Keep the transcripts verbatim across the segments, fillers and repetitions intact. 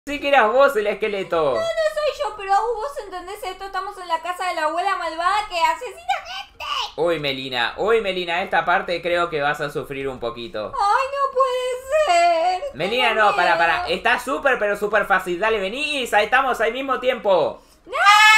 Sí que eras vos el esqueleto. No, no soy yo, pero vos entendés esto. Estamos en la casa de la abuela malvada que asesina gente. Uy, Melina, uy, Melina, esta parte creo que vas a sufrir un poquito. Ay, no puede ser. Melina, Tengo no, para, miedo. para. Está súper, pero súper fácil. Dale, venís, ahí estamos al mismo tiempo. ¡No!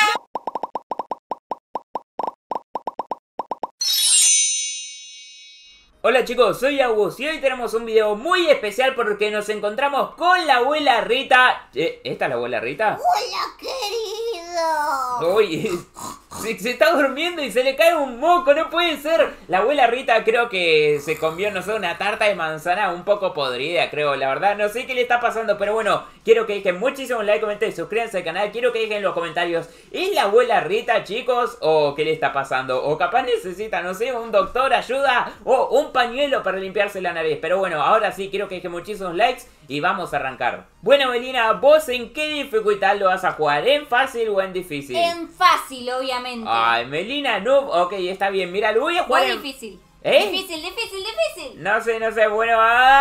Hola chicos, soy Agus y hoy tenemos un video muy especial porque nos encontramos con la abuela Rita. Eh, ¿Esta es la abuela Rita? Hola, querido. Uy, se, se está durmiendo y se le cae un moco, no puede ser. La abuela Rita creo que se comió, no sé, una tarta de manzana un poco podrida, creo. La verdad, no sé qué le está pasando, pero bueno, quiero que dejen muchísimos like, comenten, suscríbanse al canal. Quiero que dejen en los comentarios, ¿es la abuela Rita, chicos? ¿O qué le está pasando? O capaz necesita, no sé, un doctor, ayuda, o un pañuelo para limpiarse la nariz. Pero bueno, ahora sí, quiero que dejen muchísimos likes y vamos a arrancar. Bueno, Melina, ¿vos en qué dificultad lo vas a jugar? ¿En fácil o en difícil? En fácil, obviamente. Ay, Melina, no, ok, está bien, mira, lo voy a jugar Muy en... difícil. ¿Eh? Difícil, difícil, difícil. No sé, no sé, bueno,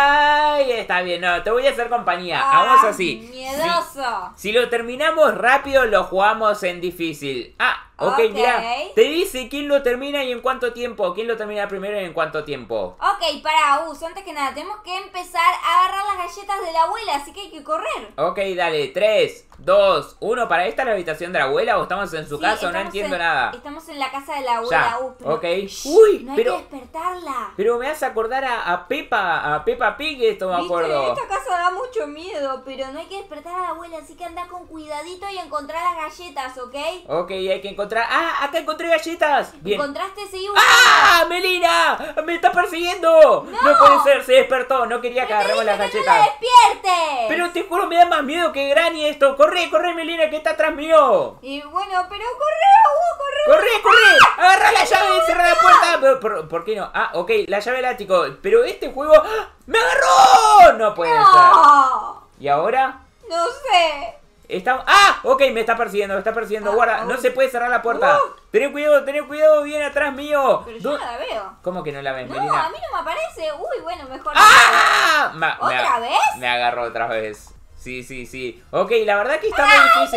ay, está bien, no, te voy a hacer compañía, Ah, hagamos así. Miedoso. Si, si lo terminamos rápido, lo jugamos en difícil. Ah, ok, Ok. mira, te dice quién lo termina y en cuánto tiempo, quién lo termina primero y en cuánto tiempo. Ok, para Us, antes que nada, tenemos que empezar a agarrar las galletas de la abuela, así que hay que correr. Ok, dale, tres, dos, uno, ¿para esta es la habitación de la abuela o estamos en su Sí, casa? No estamos entiendo en- nada. Estamos en la casa de la abuela, Ya, Us. pero- ok. Shh, Uy, no hay pero- que despertarla. Pero me hace acordar a, a Peppa, a Peppa Pig, esto me ¿Viste? acuerdo. Esta casa da mucho miedo, pero no hay que despertar a la abuela, así que anda con cuidadito y encontrar las galletas, ¿ok? Ok, hay que encontrar... ¡Ah! ¡Acá encontré galletas! Bien. ¿Encontraste? Seguí buscando. ¡Ah! ¡Melina! ¡Me está persiguiendo! ¡No! No puede ser, se despertó. No quería que Pero te agarremos las dije que no galletas. la despiertes. Pero te juro, me da más miedo que Granny esto. ¡Corre, corre, Melina, que está atrás mío! Y bueno, pero corre, Hugo, corre. ¡Corre, corre! ¡Agarra la llave! ¡Cerra la puerta! Pero, ¿Por, por qué no? Ah, ok, la llave del ático. Pero este juego... ¡ah! ¡Me agarró! No puede ser. No, ¿Y ahora? no sé. Está... ¡Ah! Ok, me está persiguiendo, me está persiguiendo. Ah, Guarda, ah, no uh. se puede cerrar la puerta. Uh. Tené cuidado, tené cuidado, viene atrás mío. Pero yo ¿Dó- no la veo. ¿Cómo que no la ves, No, Melina? a mí no me aparece. Uy, bueno, mejor. ¡Ah! Ma- me ¿Otra a- vez? Me agarró otra vez. Sí, sí, sí. Ok, la verdad que está muy difícil.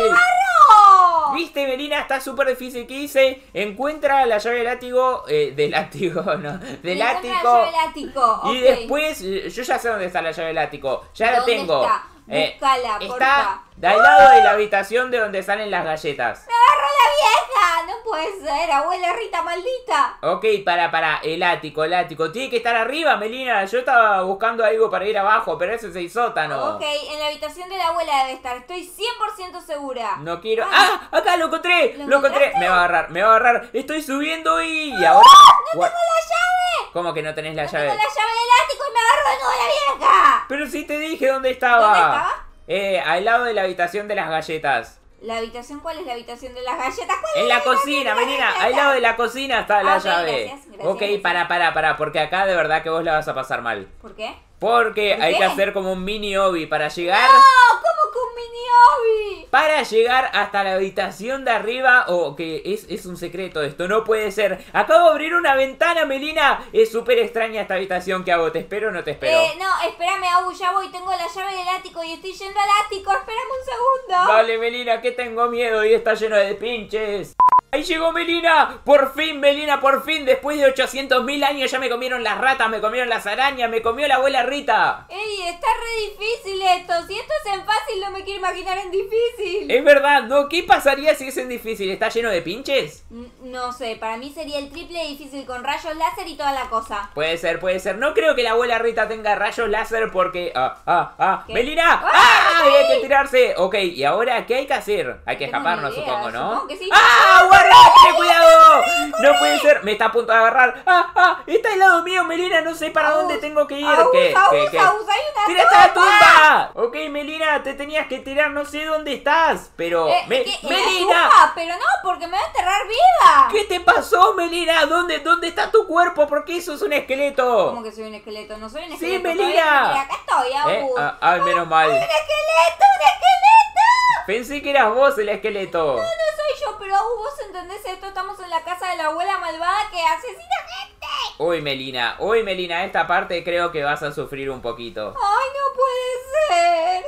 ¡No! ¿Viste, Melina? Está súper difícil. ¿Qué hice? Encuentra la llave del látigo. Eh, del látigo, no. Del Encuentra ático. la llave del ático. Y ok. después, eh, yo ya sé dónde está la llave del ático. Ya la ¿Dónde tengo. está? Eh, Búscala, está porfa. de al lado de la habitación de donde salen las galletas. ¡Me agarró la vieja! No puede ser, abuela Rita maldita. Ok, para, para, el ático, el ático. Tiene que estar arriba, Melina. Yo estaba buscando algo para ir abajo, pero ese es el sótano. Ok, en la habitación de la abuela debe estar. Estoy cien por ciento segura. No quiero... Ah. ¡Ah! ¡Acá lo encontré! ¿Lo ¡Lo encontré! encontraste? Me va a agarrar, me va a agarrar. Estoy subiendo y... y ahora... ¡No Gua- tengo la llave! ¿Cómo que no tenés la ¡No llave? tengo la llave del ático y me agarró de nuevo la vieja! Pero sí te dije dónde estaba. ¿Dónde estaba? Eh, al lado de la habitación de las galletas. ¿La habitación cuál es la habitación de las galletas? ¿Cuál En es la habitación cocina, de las Melina. galletas? Al lado de la cocina está la Ah, ok, llave. gracias, gracias, ok, gracias. para, para, para. Porque acá de verdad que vos la vas a pasar mal. ¿Por qué? Porque ¿Por hay qué? que hacer como un mini obby para llegar... ¡No! ¿Cómo que un mini obby? Para llegar hasta la habitación de arriba, o que es, es un secreto esto, no puede ser. Acabo de abrir una ventana, Melina. Es súper extraña esta habitación que hago. ¿Te espero o no te espero? Eh, no, espérame, Abu, ya voy. Tengo la llave del ático y estoy yendo al ático. Espérame un segundo. Dale, Melina, que tengo miedo y está lleno de pinches. Ahí llegó Melina. Por fin, Melina, por fin. Después de ochocientos mil años ya me comieron las ratas, me comieron las arañas, me comió la abuela Rita. Ey, está re difícil esto. Si esto es en fácil, no me quiero imaginar en difícil. Es verdad, ¿no? ¿Qué pasaría si es en difícil? ¿Está lleno de pinches? N- No sé, para mí sería el triple difícil con rayos láser y toda la cosa. Puede ser, puede ser. No creo que la abuela Rita tenga rayos láser porque... Ah, ah, ah. ¿Qué? ¡Melina! ¡Ah, ¡Ah! me Hay caí! que tirarse. Ok, ¿y ahora qué hay que hacer? Hay que Tengo escaparnos, ni idea, supongo, ¿no? supongo que sí. ¡Ah! ¡Guarda! ¡Ten cuidado! No puede ser. Me está a punto de agarrar. ¡Ah! ¡Ah! Está al lado mío, Melina. No sé para Agus, dónde tengo que ir. Agus, ¿Qué? Agus, ¿Qué? ¿Qué? Agus, hay una ¡Tírate a la tumba! tumba! Ok, Melina, te tenías que tirar. No sé dónde estás. Pero... Eh, Me- ¿qué? ¿En la ¡Melina! tumba? Pero no, porque me va a enterrar viva. ¿Qué te pasó, Melina? ¿Dónde, ¿Dónde está tu cuerpo? ¿Por qué sos un esqueleto? ¿Cómo que soy un esqueleto? No soy un Sí, esqueleto. Melina. todavía. Mira, acá estoy, ¿Eh? Abu. Ah, ay, menos mal. ¡Un esqueleto, un esqueleto! Pensé que eras vos el esqueleto. No, no soy yo, pero Abu, vos entendés esto. Estamos en la casa de la abuela malvada que asesina gente. Uy, Melina, uy, Melina, esta parte creo que vas a sufrir un poquito. Ay, no puede ser.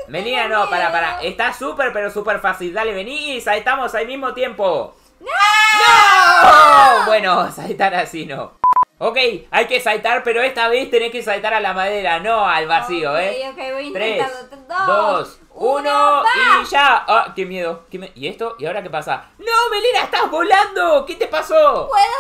Melina, Tengo no, para, miedo. para. Está súper, pero súper fácil. Dale, vení y saltamos al mismo tiempo. ¡No! ¡No! Bueno, saltar así no. Ok, hay que saltar, pero esta vez tenés que saltar a la madera, no al vacío, Ok, ¿eh? ok, voy a Tres, intentarlo. Dos, dos, uno, uno ¡va! y ya. Ah, qué miedo. qué me- ¿Y esto? ¿Y ahora qué pasa? ¡No, Melina, estás volando! ¿Qué te pasó? ¡Puedo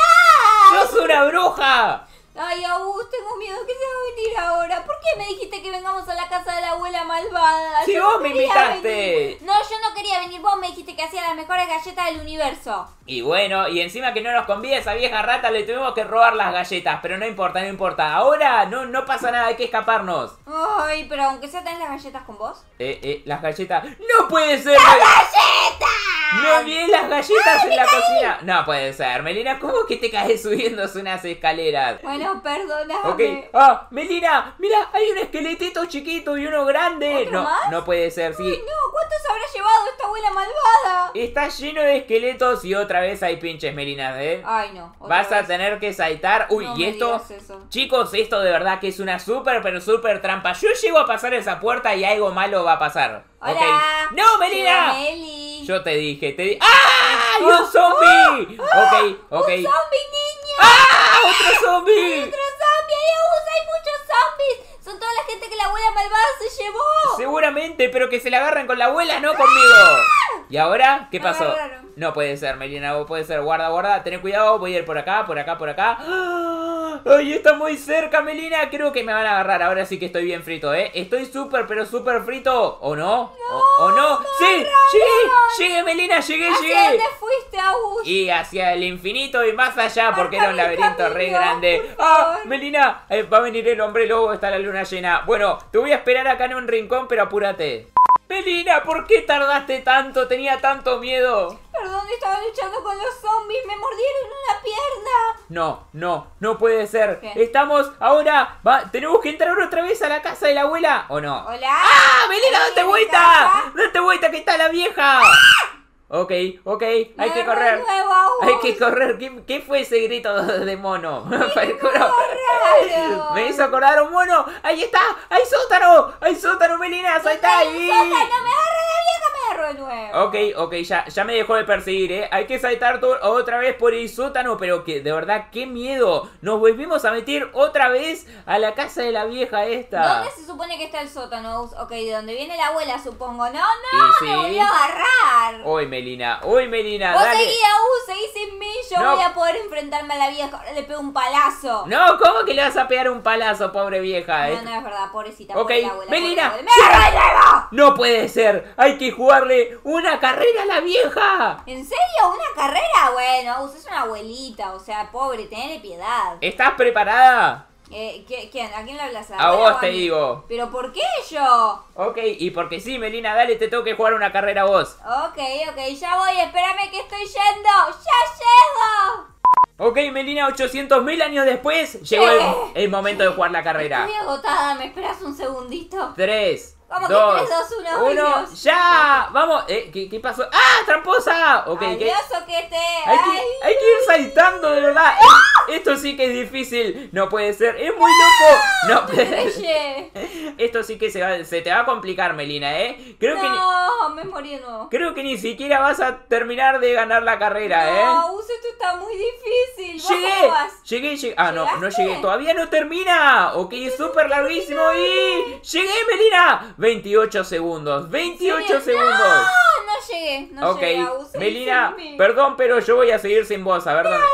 volar! ¡Sos una bruja! Ay, Agus, tengo miedo que se va a venir ahora. ¿Por qué me dijiste que vengamos a la casa de la abuela malvada? Si Yo no vos me quería invitaste. venir. No, yo no quería venir. Vos me dijiste que hacía las mejores galletas del universo. Y bueno, y encima que no nos convida esa vieja rata, le tuvimos que robar las galletas. Pero no importa, no importa. Ahora no, no pasa nada, hay que escaparnos. Ay, pero aunque sea, ¿tenés las galletas con vos? Eh, eh, las galletas. ¡No puede ser! ¡Galletas! ¡No olvidé las galletas en la cocina! No puede ser, Melina, ¿cómo que te caes subiendo unas escaleras? Bueno, perdóname. Ok, ah, Melina, mira, hay un esqueletito chiquito y uno grande. ¿Otro No, más? no puede ser, sí. Ay, no, ¿cuántos habrá llevado esta abuela malvada? Está lleno de esqueletos y otra vez hay pinches, Melina, ¿eh? Ay, no. otra Vas a vez. tener que saltar. Uy, No y me esto, digas eso. chicos, esto de verdad que es una súper, pero súper trampa. Yo llego a pasar esa puerta y algo malo va a pasar. Hola. ¿Ok? ¡No, Melina! Soy Meli. Yo te dije, te dije. ¡Ah! ¡Y un zombie! Ok, ok. ¡Un zombie, niño! ¡Ah! ¡Otro zombie! ¡Otro zombie! ¡Ay, Agus, hay muchos zombies! Son toda la gente que la abuela malvada se llevó. Seguramente, pero que se la agarren con la abuela, no conmigo. ¿Y ahora? ¿Qué Me pasó? agarraron. No puede ser, Melina, no puede ser. Guarda, guarda, ten cuidado. Voy a ir por acá, por acá, por acá. ¡Ah! ¡Ay, está muy cerca, Melina! Creo que me van a agarrar. Ahora sí que estoy bien frito, ¿eh? Estoy súper, pero súper frito. ¿O no? ¿O, o no? ¡Sí! ¡Llegué! ¡Llegué, Melina! ¡Llegué, ¿Hacia llegué! dónde fuiste, Agus? Y hacia el infinito y más allá, porque era un Marcame el laberinto re camino, grande. por ¡Ah! favor. Melina, eh, va a venir el hombre lobo, está la luna llena. Bueno, te voy a esperar acá en un rincón, pero apúrate. Melina, ¿por qué tardaste tanto? Tenía tanto miedo. Perdón, estaba luchando con los zombies. Me mordieron una pierna. No, no, no puede ser. ¿Qué? Estamos ahora. Va, tenemos que entrar otra vez a la casa de la abuela, ¿o no? Hola. ¡Ah! ¡Melina, date ¿Alguien en vuelta! casa? ¡Date vuelta que está la vieja! Ok, ok, hay Me que agarró correr. de nuevo, Agus. Hay que correr. ¿Qué, qué fue ese grito de mono? raro! Me hizo acordar un mono. ¡Ahí está! ¡Hay sótano! ¡Hay sótano, Melina! ¡Saltá ahí! ¡No me agarra la vieja! Me agarró de nuevo. Ok, ok, ya, ya me dejó de perseguir, ¿eh? Hay que saltar to- otra vez por el sótano, pero que de verdad, qué miedo. Nos volvimos a meter otra vez a la casa de la vieja esta. ¿Dónde se supone que está el sótano, Agus? Ok, de donde viene la abuela, supongo. No, no, Y me sí. volvió a agarrar. Uy, Melina, uy, Melina, Vos dale. seguí, Agus, seguí sin mí. Yo No. voy a poder enfrentarme a la vieja. Ahora le pego un palazo. No, ¿cómo que le vas a pegar un palazo, pobre vieja? eh? No, no es verdad, pobrecita. Ok, pobre la abuela, Melina. pobre la abuela. ¡Me agarró de nuevo! No puede ser, hay que jugarle una carrera a la vieja. ¿En serio? ¿Una carrera? Bueno, Agus, es una abuelita. O sea, pobre, tenele piedad. ¿Estás preparada? Eh, ¿qué- ¿Quién? ¿A quién le hablas? A abuela vos o te mí? digo. ¿Pero por qué yo? Ok, y porque sí, Melina, dale, te tengo que jugar una carrera a vos. Ok, ok, ya voy, espérame que estoy yendo. ¡Ya llego! Ok, Melina, ochocientos mil años después, llegó el, el momento de jugar la carrera. Estoy agotada, ¿me esperas un segundito? Tres, ¿Cómo que dos, tres, dos, uno? Ay, uno, Dios. ¡ya! Vamos, eh, ¿qué, qué pasó? ¡Ah, tramposa! Ok, ¿qué? Adiós, Oquete. Hay que, Ay. hay que ir saltando, de verdad. Eh, Esto sí que es difícil. No puede ser. Es muy loco. No Me puede. estrellé. Esto sí que se, va- se te va a complicar, Melina, ¿eh? Creo que ni, No, me morí de nuevo. creo que ni siquiera vas a terminar de ganar la carrera, ¿eh? No, Gus, esto está muy difícil. ¿Vos Llegué, cómo vas? llegué, llegué. Ah, no, no ¿Llegaste? llegué. Todavía no termina. Ok, es súper larguísimo. Y llegué, Melina. veintiocho segundos. veintiocho ¿En serio? segundos. No, no llegué. No Ok, llegué, Gus, seguí Melina, sin mí. perdón, pero yo voy a seguir sin vos. A ver dónde.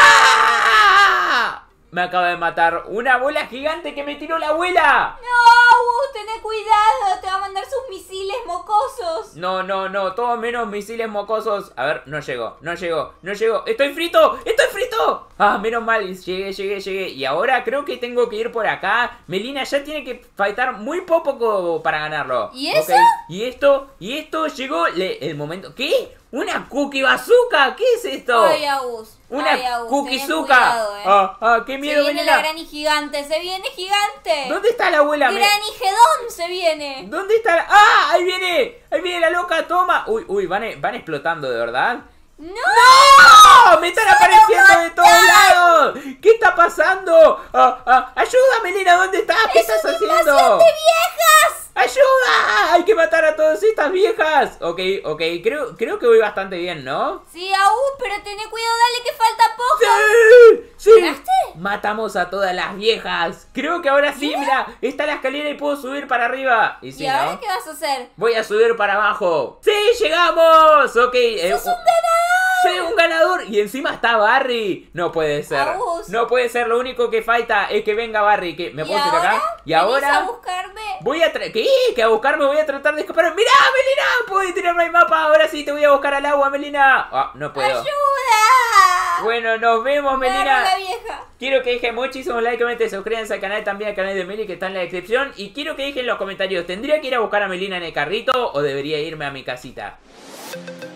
¡Ah! Me acaba de matar una bola gigante que me tiró la abuela. No, Gus, tené cuidado. Te va a mandar sus misiles mocosos. No, no, no, todo menos misiles mocosos. A ver, no llegó, no llegó, no llegó. ¡Estoy frito! ¡Estoy frito! Ah, menos mal, llegué, llegué, llegué. Y ahora creo que tengo que ir por acá. Melina ya tiene que faltar muy poco para ganarlo. ¿Y eso? Ok, y esto, y esto llegó le- el momento. ¿Qué? ¿Una cookie bazooka? ¿Qué es esto? Ay, Agus. Una Ay, Agus, cookie tenés zuka. cuidado, eh. Ah, ah, qué Se miedo, viene Melina. la Granny gigante, se viene gigante. ¿Dónde está la abuela? Me- Granny Gedón se viene. ¿Dónde está la... ¡Ah! Ahí viene. Ahí viene la loca, toma. Uy, uy, van, van explotando, ¿de verdad? ¡No! ¡No! ¡Me están apareciendo de todos lados! ¿Qué está pasando? Ah, ah, ¡ayuda, Melina! ¿Dónde estás? ¿Qué ¡Es estás una haciendo? invasión de viejas! ¡Ayuda! ¡Hay que matar a todas estas viejas! Ok, ok, creo, creo que voy bastante bien, ¿no? Sí, aún, pero tené cuidado, dale que falta poco. ¡Sí! ¡Sí! ¿Ganaste? Matamos a todas las viejas. Creo que ahora sí, mira, está la escalera y puedo subir para arriba. Y sí, ¿Y ahora ¿no? qué vas a hacer? Voy a subir para abajo. ¡Sí, llegamos! Ok. eh, ¡Sos un ganador! ¡Soy un ganador! Y encima está Barry. No puede ser. Agus. No puede ser. Lo único que falta es que venga Barry. ¿Qué? ¿Me ¿Y puedo subir ahora? acá? Y ¿Venís ahora a buscarme? voy a tra ¿Qué? Que a buscarme voy a tratar de escapar. ¡Mirá, Melina! ¡Puedo tirarme el mapa! Ahora sí te voy a buscar al agua, Melina. Ah, no puedo. ¡Ayuda! Bueno, nos vemos, Me agarró Melina. la vieja. Quiero que dejen muchísimos likes, comenten, suscríbanse al canal, también al canal de Meli que está en la descripción. Y quiero que dejen en los comentarios, ¿tendría que ir a buscar a Melina en el carrito o debería irme a mi casita?